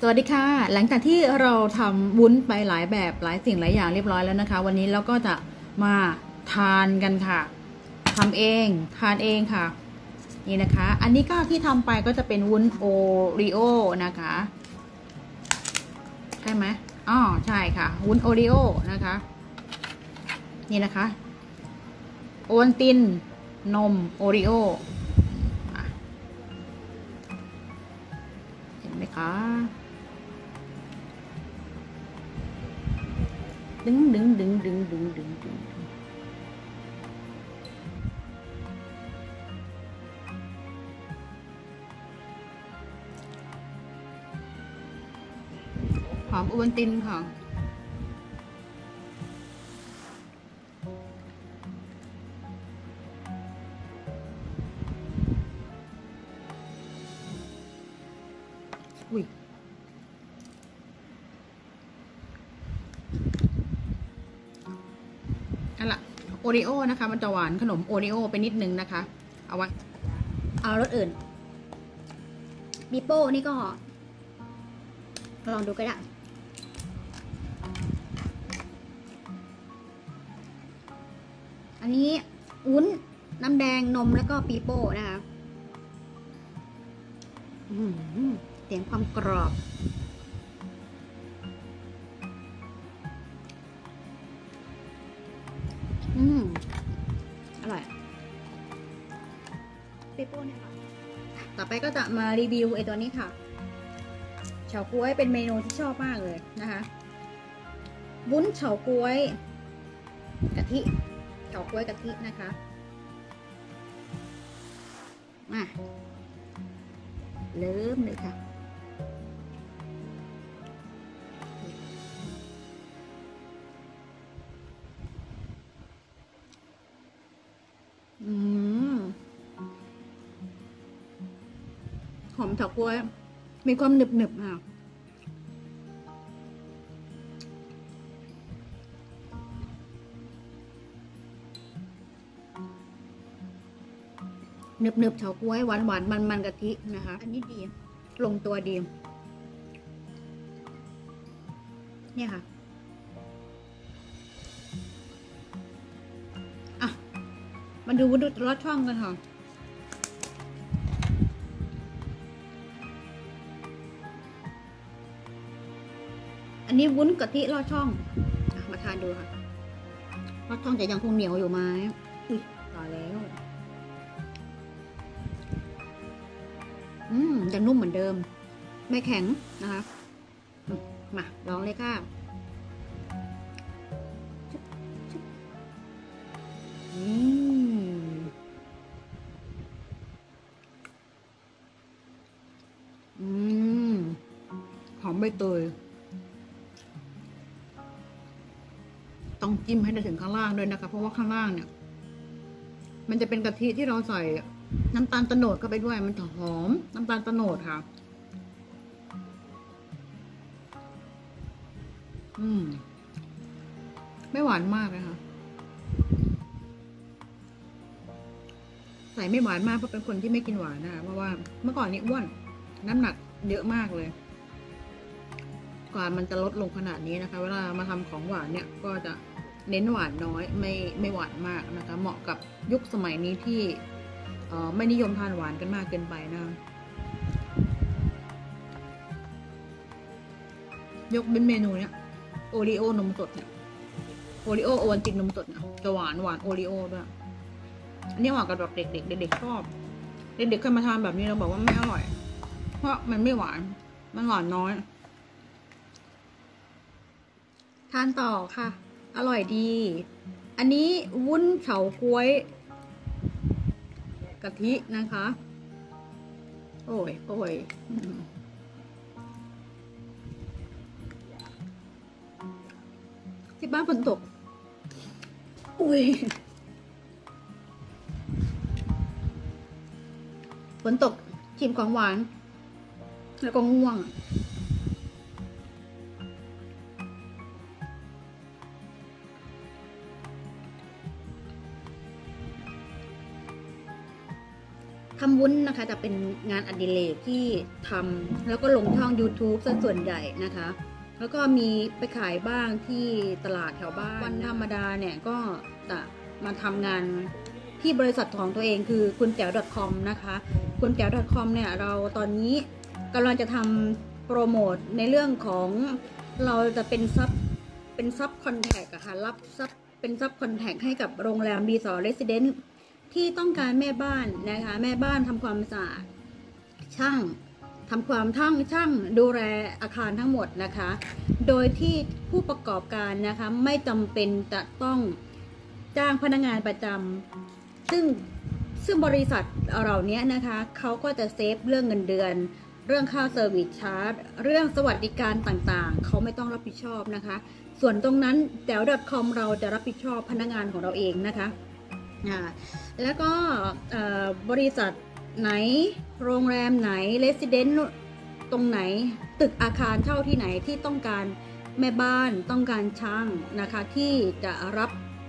สวัสดีค่ะหลังจากที่เราทำวุ้นไปหลายแบบหลายสิ่งหลายอย่างเรียบร้อยแล้วนะคะวันนี้เราก็จะมาทานกันค่ะทำเองทานเองค่ะนี่นะคะอันนี้ก็ที่ทำไปก็จะเป็นวุ้นโอรีโอนะคะใช่ไหมอ๋อใช่ค่ะวุ้นโอรีโอนะคะนี่นะคะโอวัลตินนมโอรีโอเห็นไหมคะดึงหอมโอวัลตินค่ะอุ้ยอันละโอรีโอนะคะมันจะหวานขนมโอรีโอไปนิดนึงนะคะเอาไว้เอารสอื่นบีโป้นี่ก็ลองดูก็ได้อันนี้วุ้นน้ำแดงนมแล้วก็ปีโป้นะคะเสียงความกรอบอร่อยปีโป้เนี่ยค่ะต่อไปก็จะมารีวิวไอ้ตัวนี้ค่ะเฉาก๊วยเป็นเมนูที่ชอบมากเลยนะคะวุ้นเฉาก๊วยกะทิเฉาก๊วยกะทินะคะมาเริ่มเลยค่ะหอมเฉาก๊วยมีความหนึบๆค่ะหนึบเฉาก๊วยหวานมันกะทินะคะอันนี้ดีลงตัวดีเนี่ยค่ะอ่ะมาดูรสช่องกันค่ะอันนี้วุ้นกะทิลอดช่องมาทานดูค่ะลอดช่องจะยังคงเหนียวอยู่ไหมอุ้ยต่อแล้วจะนุ่มเหมือนเดิมไม่แข็งนะคะมาลองเลยค่ะหอมใบเตยต้องจิ้มให้ได้ถึงข้างล่างด้วยนะคะเพราะว่าข้างล่างเนี่ยมันจะเป็นกะทิที่เราใส่น้ำตาลโตนดเข้าไปด้วยมันจะหอมน้ำตาลโตนดค่ะไม่หวานมากเลยค่ะใส่ไม่หวานมากเพราะเป็นคนที่ไม่กินหวานนะคะเพราะว่าเมื่อก่อนนี้อ้วนน้ำหนักเยอะมากเลยกว่ามันจะลดลงขนาดนี้นะคะเวลามาทำของหวานเนี่ยก็จะเน้นหวานน้อยไม่หวานมากนะคะเหมาะกับยุคสมัยนี้ที่ไม่นิยมทานหวานกันมากเกินไปนะยกเป็นเมนูเนี้ยโอรีโอนมสดเนี่ยโอรีโอโอวัลตินนมสดเนี่ยจะหวานโอรีโอด้วยอันนี้เหมาะกับเด็กชอบเด็กๆเคยมาทานแบบนี้เราบอกว่าไม่อร่อยเพราะมันไม่หวานมันหวานน้อยทานต่อค่ะอร่อยดีอันนี้วุ้นเฉาก๊วยกะทินะคะโอ้ยที่บ้านฝนตกอุ้ยฝนตกชิมของหวานแล้วก็ง่วงทำวุ้นวุ้นนะคะจะเป็นงานอดิเรกที่ทำแล้วก็ลงช่อง YouTube ซะส่วนใหญ่นะคะแล้วก็มีไปขายบ้างที่ตลาดแถวบ้านวันธรรมดาเนี่ยก็จะมาทำงานที่บริษัทของตัวเองคือคุณแจ๋ว .com นะคะคุณแจ๋ว .com เนี่ยเราตอนนี้กำลังจะทำโปรโมทในเรื่องของเราจะเป็นซับคอนแทคอะค่ะรับซับเป็นซับคอนแทคให้กับโรงแรมรีสอร์ทเรสซิเดนต์ที่ต้องการแม่บ้านนะคะแม่บ้านทำความสะอาดช่างทำความช่างดูแลอาคารทั้งหมดนะคะโดยที่ผู้ประกอบการนะคะไม่จำเป็นจะต้องจ้างพนักงานประจำซึ่งบริษัทเหล่านี้นะคะเขาก็จะเซฟเรื่องเงินเดือนเรื่องค่าเซอร์วิสชาร์จเรื่องสวัสดิการต่างๆเขาไม่ต้องรับผิดชอบนะคะส่วนตรงนั้นแจ๋ว .com เราจะรับผิดชอบพนักงานของเราเองนะคะแล้วก็บริษัทไหนโรงแรมไหนเรสซิเดนต์ตรงไหนตึกอาคารเช่าที่ไหนที่ต้องการแม่บ้านต้องการช่างนะคะที่จะรับ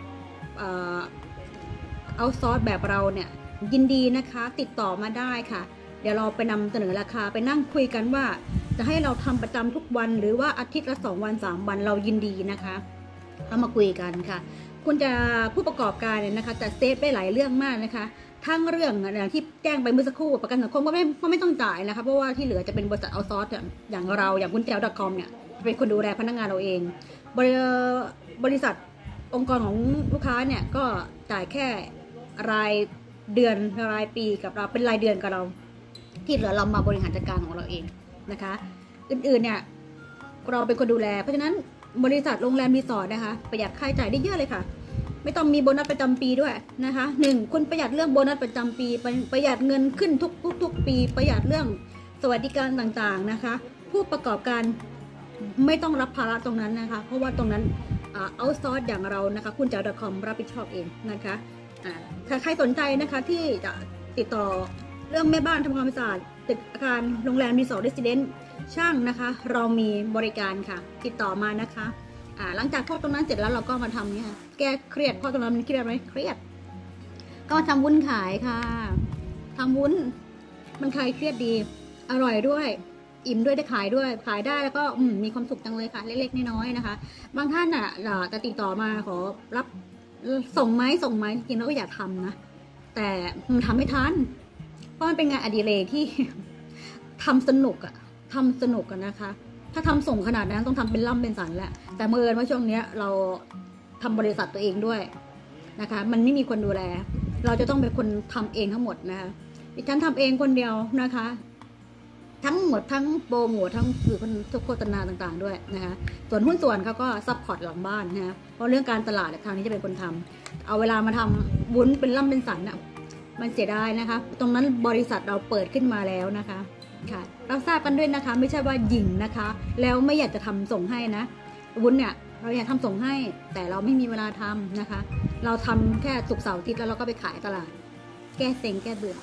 เอาซอร์สแบบเราเนี่ยยินดีนะคะติดต่อมาได้ค่ะเดี๋ยวเราไปนำเสนอราคาไปนั่งคุยกันว่าจะให้เราทำประจำทุกวันหรือว่าอาทิตย์ละ2 วัน3 วันเรายินดีนะคะเรามาคุยกันค่ะคุณจะผู้ประกอบการเนี่ยนะคะจะเซฟได้หลายเรื่องมากนะคะทั้งเรื่องอย่างที่แจ้งไปเมื่อสักครู่ประกันสังคมก็ไม่ต้องจ่ายนะคะเพราะว่าที่เหลือจะเป็นบริษัทเอาซอร์สอย่างเราอย่างคุณแจ๋ว .com เนี่ยเป็นคนดูแลพนักงานเราเองบริษัทองค์กรของลูกค้าเนี่ยก็จ่ายแค่รายเดือนรายปีกับเราเป็นรายเดือนกับเราที่เหลือเรามาบริหารจัดการของเราเองนะคะอื่นๆเนี่ยเราเป็นคนดูแลเพราะฉะนั้นบริษัทโรงแรมรีสอร์ทนะคะประหยัดค่าใช้จ่ายได้เยอะเลยค่ะไม่ต้องมีโบนัสประจำปีด้วยนะคะ1คุณประหยัดเรื่องโบนัสประจำปีประหยัดเงินขึ้นทุกปีประหยัดเรื่องสวัสดิการต่างๆนะคะผู้ประกอบการไม่ต้องรับภาระตรงนั้นนะคะเพราะว่าตรงนั้นเอาซอร์สอย่างเรานะคะคุณแจ๋ว .com รับผิดชอบเองนะคะถ้าใครสนใจนะคะที่จะติดต่อเรื่องแม่บ้านทำความสะอาดตึกอาคารโรงแรมรีสอร์ทเรสซิเดนต์ช่างนะคะเรามีบริการค่ะติดต่อมานะคะหลังจากพอตรงนั้นเสร็จแล้วเราก็มาทำเนี่ยแก้เครียดเพราะตรงนั้นมันเครียดไหมเครียดก็มาทำวุ้นขายค่ะทำวุ้นมันคลายเครียดดีอร่อยด้วยอิ่มด้วยได้ขายด้วยขายได้แล้วก็มีความสุขจังเลยค่ะเล็กๆน้อยๆนะคะบางท่านจะติดต่อมาขอรับส่งไหมจริงๆแล้วก็อยากทำนะแต่มันทำไม่ทันเพราะมันเป็นงานอดิเรกที่ทำสนุกกันนะคะถ้าทำส่งขนาดนั้นต้องทำเป็นล่ำเป็นสันแหละแต่เมื่อว่าช่วงนี้เราทำบริษัทตัวเองด้วยนะคะมันไม่มีคนดูแลเราจะต้องเป็นคนทำเองทั้งหมดนะคะดิฉันทำเองคนเดียวนะคะทั้งหมดทั้งโปรโมททั้งสื่อโฆษณาต่างๆด้วยนะคะส่วนหุ้นส่วนเขาก็ซัพพอร์ตหลังบ้านนะเพราะเรื่องการตลาดทางนี้จะเป็นคนทำเอาเวลามาทำวุ้นเป็นล่ำเป็นสันน่ะมันเสียดายนะคะตรงนั้นบริษัทเราเปิดขึ้นมาแล้วนะคะค่ะเราทราบกันด้วยนะคะไม่ใช่ว่าหยิ่งนะคะแล้วไม่อยากจะทำส่งให้นะวุ้นเนี่ยเราอยากทำส่งให้แต่เราไม่มีเวลาทำนะคะเราทำแค่ศุกร์เสาร์อาทิตย์แล้วเราก็ไปขายตลาดแก้เซ็งแก้เบื่อ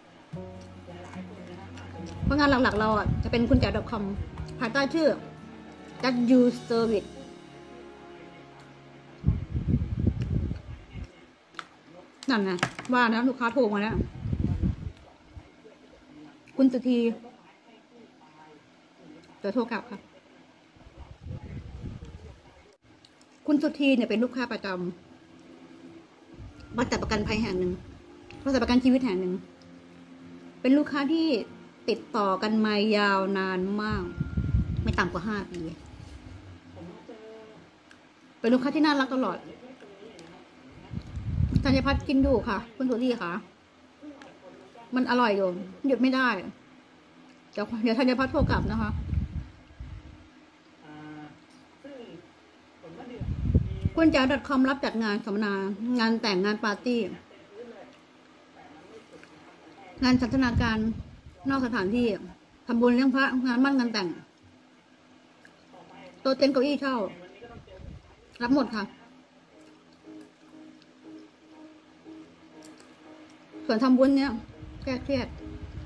เพราะงานหลักๆเราจะเป็นคุณแจ๋ว .com ภายใต้ชื่อ Just You Service นั่นไงว่านะลูกค้าโทรมาแล้วคุณสุธีเดี๋ยวโทรกลับค่ะคุณสุธีเนี่ยเป็นลูกค้าประจำบริษัทประกันภัยแห่งหนึ่งบริษัทประกันชีวิตแห่งหนึ่งเป็นลูกค้าที่ติดต่อกันมายาวนานมากไม่ต่ำกว่า5 ปีเป็นลูกค้าที่น่ารักตลอดธัญพัฒน์กินดูค่ะคุณสุธีค่ะมันอร่อยอยู่หยุดไม่ได้เดี๋ยวธัญพัฒน์โทรกลับนะคะคุณแจ๋ว .com รับจัดงานสัมมนางานแต่งงานปาร์ตี้งานสันทนาการนอกสถานที่ทำบุญเลี้ยงพระงานมั่นงานแต่งโต๊ะเต็นท์เก้าอี้เช่ารับหมดค่ะส่วนทำบุญเนี้ยแก้เครียด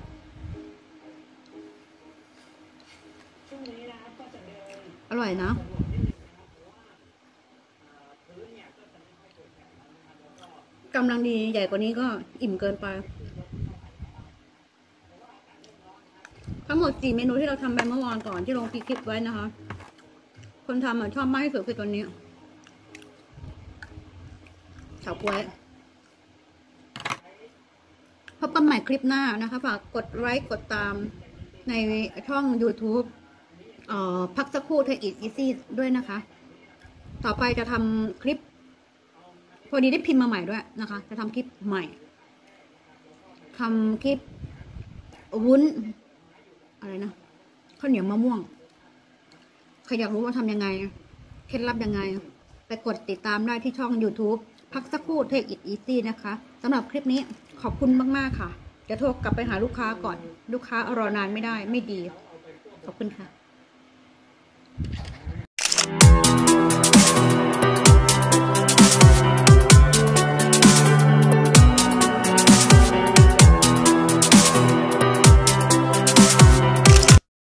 อร่อยนะกำลังดีใหญ่กว่านี้ก็อิ่มเกินไปหมด4 เมนูที่เราทำไปเมื่อวานก่อนที่ลงคลิปไว้นะคะ คนทำชอบมากที่สุดคือตัวนี้เฉาก๊วยพบกันใหม่คลิปหน้านะคะฝากกดไลค์กดตามในช่อง YouTube พักสักครู่เทคอิทอีซี่ด้วยนะคะ ต่อไปจะทำคลิปพอดีได้พิมพ์มาใหม่ด้วยนะคะจะทำคลิปใหม่ทำคลิปวุ้นอะไรนะข้าวเหนียวมะม่วงใครอยากรู้ว่าทำยังไงเคล็ดลับยังไงไปกดติดตามได้ที่ช่อง YouTube พักสักครู่เทคอิทอีซี่นะคะสำหรับคลิปนี้ขอบคุณมากๆค่ะจะโทรกลับไปหาลูกค้าก่อนลูกค้ารอนานไม่ได้ไม่ดีขอบคุณค่ะ